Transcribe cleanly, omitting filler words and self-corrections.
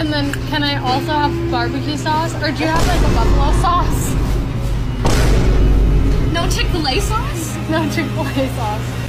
And then can I also have barbecue sauce? Or do you have like a buffalo sauce? No Chick-fil-A sauce? No Chick-fil-A sauce.